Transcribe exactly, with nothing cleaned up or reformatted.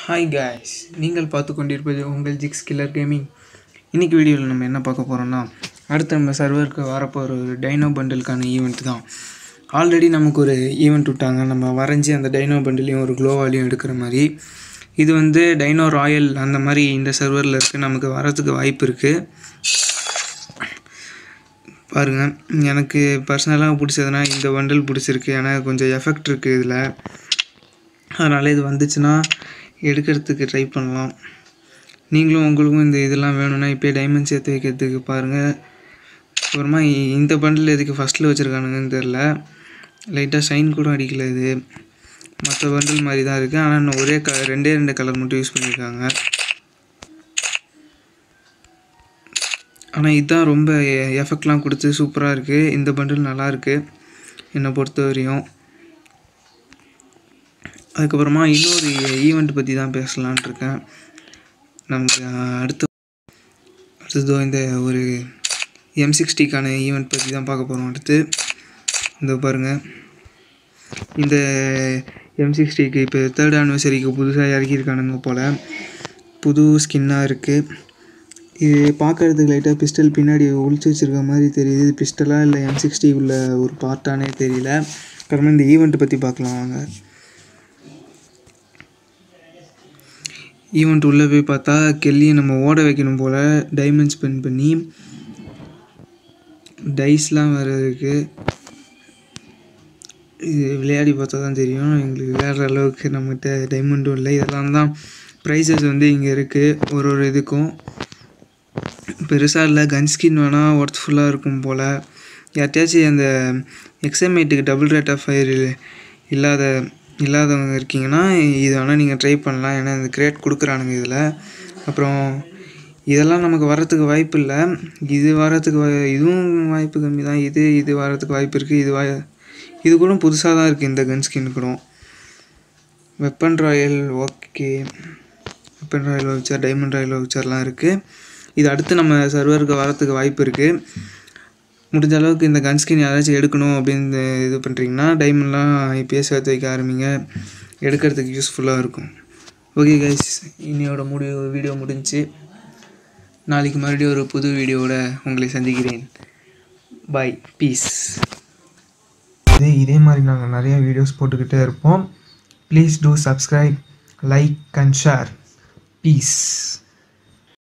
Hi guys, நீங்கள் பார்த்து கொண்டிருப்பது உங்கள் ஜிக்ஸ் கில்லர் கேமிங். இன்றைக்கி வீடியோவில் நம்ம என்ன பார்க்க போகிறோம்னா, அடுத்து நம்ம சர்வருக்கு வரப்போகிற ஒரு டைனோ பண்டிலுக்கான ஈவெண்ட் தான். ஆல்ரெடி நமக்கு ஒரு ஈவெண்ட் விட்டாங்க, நம்ம வரைஞ்சி அந்த டைனோ பண்டிலையும் ஒரு க்ளோவாலையும் எடுக்கிற மாதிரி. இது வந்து டைனோ ராயல் அந்த மாதிரி இந்த சர்வரில் இருக்குது, நமக்கு வரதுக்கு வாய்ப்பு இருக்குது. பாருங்கள், எனக்கு பர்சனலாக பிடிச்சதுன்னா இந்த பண்டில் பிடிச்சிருக்கு, ஏன்னா கொஞ்சம் எஃபெக்ட் இருக்குது இதில். அதனால் இது வந்துச்சுன்னா எடுக்கிறதுக்கு ட்ரை பண்ணலாம். நீங்களும் உங்களுக்கும் இந்த இதெல்லாம் வேணும்னா இப்போ டைமண்ட் சேர்த்து வைக்கிறதுக்கு பாருங்கள். அப்புறமா இந்த பண்டில் எதுக்கு ஃபஸ்ட்டில் வச்சுருக்கானுங்கன்னு தெரில, லைட்டாக ஷைன் கூட அடிக்கல. இது மற்ற பண்டில் மாதிரி தான் இருக்குது, ஆனால் இன்னும் ஒரே க ரெண்டே ரெண்டு கலர் மட்டும் யூஸ் பண்ணியிருக்காங்க. ஆனால் இதுதான் ரொம்ப எஃபெக்ட்லாம் கொடுத்து சூப்பராக இருக்குது. இந்த பண்டில் நல்லாயிருக்கு என்னை பொறுத்த வரையும். அதுக்கப்புறமா இன்னொரு ஈவெண்ட் பற்றி தான் பேசலான் இருக்கேன். நமக்கு அடுத்து அடுத்ததோ இந்த ஒரு எம் சிக்ஸ்டிக்கான ஈவெண்ட் பற்றி தான் பார்க்க போகிறோம். அடுத்து இந்த பாருங்கள், இந்த எம் சிக்ஸ்டிக்கு இப்போ தேர்ட் ஆனிவர்சரிக்கு புதுசாக இறக்கியிருக்கானுங்க போல். புது ஸ்கின்னாக இருக்குது. இது பார்க்குறதுக்கு லைட்டாக பிஸ்டல் பின்னாடி ஒழிச்சு வச்சுருக்க மாதிரி தெரியுது. இது பிஸ்டலாக இல்லை எம் சிக்ஸ்டி உள்ள ஒரு பார்ட்டானே தெரியல. அப்புறமா இந்த ஈவெண்ட்டை பற்றி பார்க்கலாம் வாங்க. ஈவெண்ட் உள்ளே போய் பார்த்தா கெல்லியை நம்ம ஓட வைக்கணும் போல், டைமண்ட் ஸ்பெண்ட் பண்ணி. டைஸ்லாம் வேறு இருக்குது. இது விளையாடி பார்த்தா தான் தெரியும், எங்களுக்கு விளையாடுற அளவுக்கு நம்மகிட்ட டைமண்டும் இல்லை. இதெல்லாம் தான் ப்ரைஸஸ் வந்து இங்கே இருக்குது. ஒரு ஒரு இதுக்கும் பெருசாக இல்லை. கன் ஸ்கின் வேணால் ஒர்த்ஃபுல்லாக இருக்கும் போல். யார்ட்டாச்சும் அந்த எக்ஸாமேட்டுக்கு டபுள் ரேட் ஆஃப் ஃபயர் இல்லாத இல்லாதவங்க இருக்கீங்கன்னா இது வேணால் நீங்கள் ட்ரை பண்ணலாம், ஏன்னா இந்த கிரேட் கொடுக்குறானுங்க இதில். அப்புறம் இதெல்லாம் நமக்கு வரத்துக்கு வாய்ப்பு இல்லை. இது வரத்துக்கு இதுவும் வாய்ப்பு கம்மி தான். இது இது வரத்துக்கு வாய்ப்பு இருக்குது. இது வா இது கூட புதுசாக தான் இருக்குது இந்த கன் ஸ்கின் கூட. Weapon royale okay, weapon royale voucher, diamond royale வவுச்சர்லாம் இருக்குது. இது அடுத்து நம்ம சர்வருக்கு வரத்துக்கு வாய்ப்பு இருக்குது. முடிஞ்ச அளவுக்கு இந்த கன் ஸ்கின் யாராச்சும் எடுக்கணும் அப்படின்னு இது பண்ணுறீங்கன்னா டைமண்ட்லாம் இப்போயே சேர்த்து வைக்க ஆரம்பிங்க, எடுக்கிறதுக்கு யூஸ்ஃபுல்லாக இருக்கும். ஓகே கைஸ், இன்னையோட முடிவு வீடியோ முடிஞ்சு. நாளைக்கு மறுபடியும் ஒரு புது வீடியோவோட உங்களை சந்திக்கிறேன். Bye, peace. இதே இதே மாதிரி நாங்கள் நிறையா வீடியோஸ் போட்டுக்கிட்டே இருப்போம். Please do subscribe, like and share. Piece.